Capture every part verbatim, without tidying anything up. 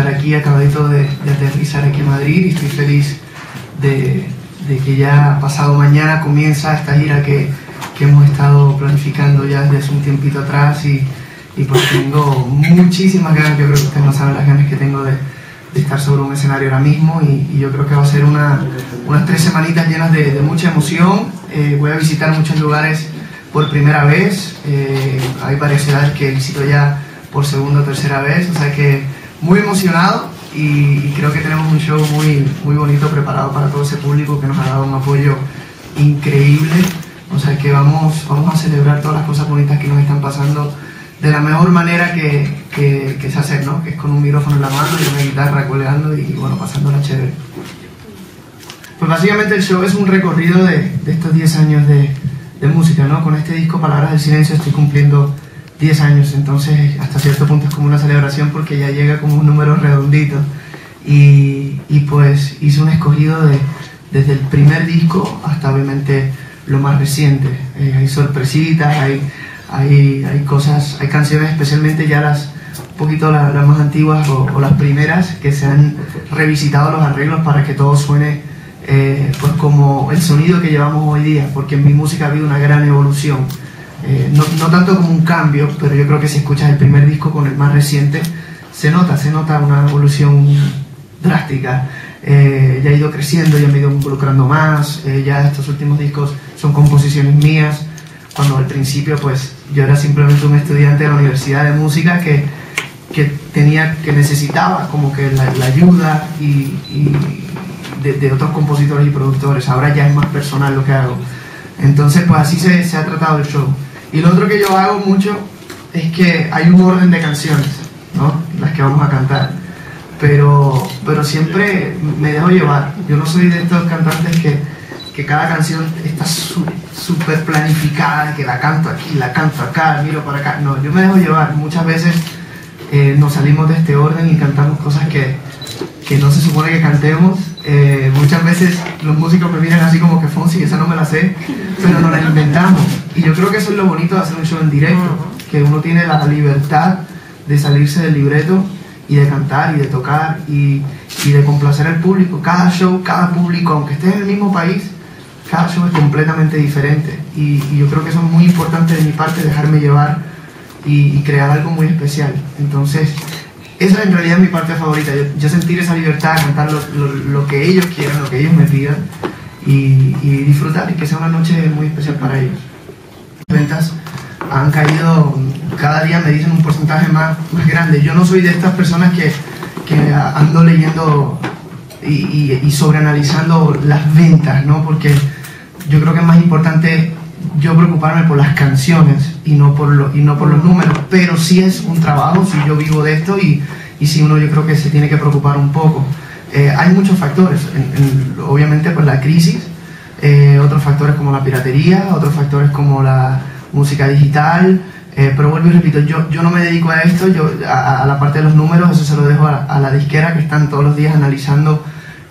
estar aquí, acabadito de, de aterrizar aquí en Madrid, y estoy feliz de, de que ya pasado mañana comienza esta gira que, que hemos estado planificando ya desde hace un tiempito atrás, y, y pues tengo muchísimas ganas. Yo creo que ustedes no saben las ganas que tengo de, de estar sobre un escenario ahora mismo, y, y yo creo que va a ser una, unas tres semanitas llenas de, de mucha emoción. Eh, voy a visitar muchos lugares por primera vez, eh, hay varias ciudades que visito ya por segunda o tercera vez, o sea que muy emocionado, y, y creo que tenemos un show muy, muy bonito preparado para todo ese público que nos ha dado un apoyo increíble. O sea que vamos, vamos a celebrar todas las cosas bonitas que nos están pasando de la mejor manera que, que, que se hace, ¿no? Que es con un micrófono en la mano y una guitarra colgando y, bueno, pasándola chévere. Pues básicamente el show es un recorrido de, de estos diez años de, de música, ¿no? Con este disco Palabras del Silencio estoy cumpliendo diez años, entonces hasta cierto punto es como una celebración porque ya llega como un número redondito, y, y pues hice un escogido de, desde el primer disco hasta obviamente lo más reciente. Eh, hay sorpresitas, hay, hay, hay cosas, hay canciones, especialmente ya las un poquito las, las más antiguas o, o las primeras, que se han revisitado los arreglos para que todo suene eh, pues como el sonido que llevamos hoy día, porque en mi música ha habido una gran evolución. Eh, no, no tanto como un cambio, pero yo creo que si escuchas el primer disco con el más reciente, se nota, se nota una evolución drástica. Eh, ya he ido creciendo, ya me he ido involucrando más, eh, ya estos últimos discos son composiciones mías, cuando al principio pues yo era simplemente un estudiante de la Universidad de Música que, que tenía, que necesitaba como que la, la ayuda y, y de, de otros compositores y productores. Ahora ya es más personal lo que hago. Entonces pues así se, se ha tratado el show. Y lo otro que yo hago mucho es que hay un orden de canciones, ¿no? Las que vamos a cantar, pero, pero siempre me dejo llevar. Yo no soy de estos cantantes que, que cada canción está súper planificada, que la canto aquí, la canto acá, miro para acá. No, yo me dejo llevar. Muchas veces eh, nos salimos de este orden y cantamos cosas que, que no se supone que cantemos. Eh, muchas veces los músicos me miran así como que Fonsi, esa no me la sé, pero nos la inventamos. Y yo creo que eso es lo bonito de hacer un show en directo, que uno tiene la libertad de salirse del libreto y de cantar y de tocar y, y de complacer al público. Cada show, cada público, aunque estés en el mismo país, cada show es completamente diferente, y, y yo creo que eso es muy importante de mi parte, dejarme llevar y, y crear algo muy especial. Entonces esa es en realidad mi parte favorita, yo, yo sentir esa libertad, cantar lo, lo, lo que ellos quieran, lo que ellos me pidan, y, y disfrutar, y que sea una noche muy especial para ellos. Las ventas han caído, cada día me dicen un porcentaje más, más grande. Yo no soy de estas personas que, que ando leyendo y, y, y sobreanalizando las ventas, ¿no? Porque yo creo que es más importante yo preocuparme por las canciones y no por, lo, y no por los números, pero sí es un trabajo, si yo vivo de esto, y, y si uno, yo creo que se tiene que preocupar un poco. Eh, hay muchos factores, en, en, obviamente pues la crisis, eh, otros factores como la piratería, otros factores como la música digital, eh, pero vuelvo y repito, yo, yo no me dedico a esto, yo a, a la parte de los números, eso se lo dejo a, a la disquera, que están todos los días analizando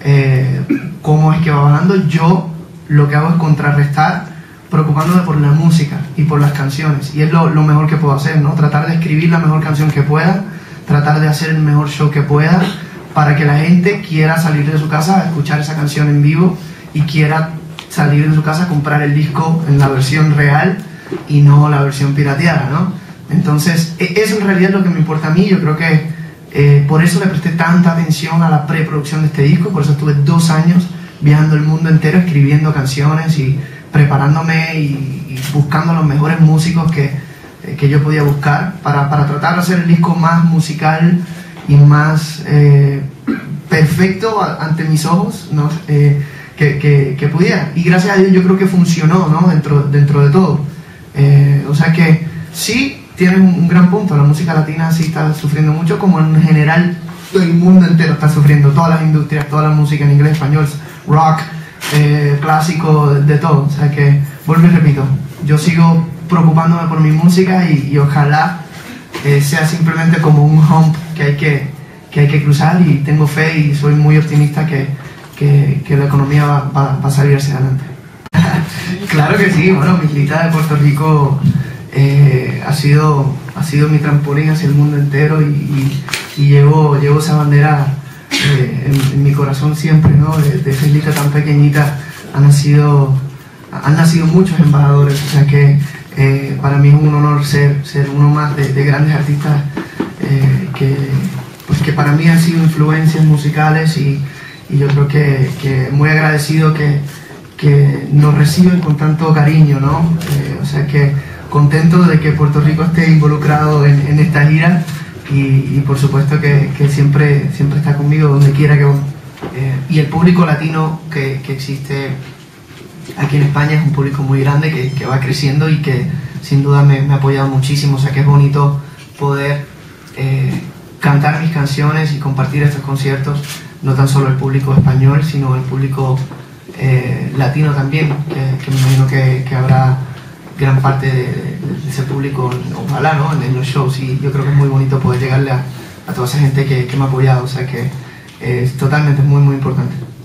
eh, cómo es que va bajando. Yo lo que hago es contrarrestar, preocupándome por la música y por las canciones, y es lo, lo mejor que puedo hacer, ¿no? Tratar de escribir la mejor canción que pueda, tratar de hacer el mejor show que pueda, para que la gente quiera salir de su casa a escuchar esa canción en vivo, y quiera salir de su casa a comprar el disco en la versión real y no la versión pirateada, ¿no? Entonces eso en realidad es lo que me importa a mí. Yo creo que eh, por eso le presté tanta atención a la preproducción de este disco, por eso estuve dos años viajando el mundo entero escribiendo canciones y preparándome y, y buscando los mejores músicos que, eh, que yo podía buscar para, para tratar de hacer el disco más musical y más eh, perfecto a, ante mis ojos, ¿no? eh, que, que, que pudiera. Y gracias a Dios yo creo que funcionó, ¿no? dentro, dentro de todo. Eh, o sea que sí, tienes un, un gran punto, la música latina sí está sufriendo mucho, como en general todo el mundo entero está sufriendo, todas las industrias, toda la música en inglés, español, rock, Eh, clásico, de, de todo. O sea que, vuelvo y repito, yo sigo preocupándome por mi música, y, y ojalá eh, sea simplemente como un hump que hay que, que hay que cruzar, y tengo fe y soy muy optimista que, que, que la economía va, va, va a salir hacia adelante. Claro que sí. Bueno, mi gira de Puerto Rico eh, ha sido ha sido mi trampolín hacia el mundo entero y, y, y llevo, llevo esa bandera eh, en, en mi corazón siempre, ¿no? De, de esa islita tan pequeñita han nacido, han nacido muchos embajadores, o sea que eh, para mí es un honor ser, ser uno más de, de grandes artistas eh, que, pues que para mí han sido influencias musicales y, y yo creo que, que muy agradecido que, que nos reciben con tanto cariño, ¿no? Eh, o sea que contento de que Puerto Rico esté involucrado en, en esta gira y, y por supuesto que, que siempre, siempre está conmigo donde quiera que voy. Eh, y el público latino que, que existe aquí en España es un público muy grande que, que va creciendo y que sin duda me, me ha apoyado muchísimo, o sea que es bonito poder eh, cantar mis canciones y compartir estos conciertos, no tan solo el público español, sino el público eh, latino también, que, que me imagino que, que habrá gran parte de, de, de ese público, ojalá, ¿no? en, en los shows, y yo creo que es muy bonito poder llegarle a, a toda esa gente que, que me ha apoyado, o sea que es totalmente muy muy importante.